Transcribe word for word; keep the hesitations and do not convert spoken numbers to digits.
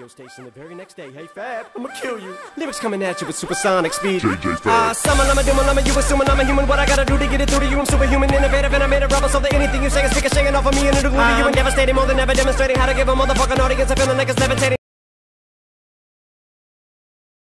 station the very next day. Hey Fab, I'ma kill you. Lyrics coming at you with supersonic speed. J J Fab. Ah, summon, I'm a doom, I'm a you assuming I'm a human. What I gotta do to get it through to you? I'm superhuman, innovative, and I made a rubber so that anything you say is speaking, shaking off of me and it'll glue to you and devastating more than ever, demonstrating how to give a motherfucking audience a feeling like it's levitating.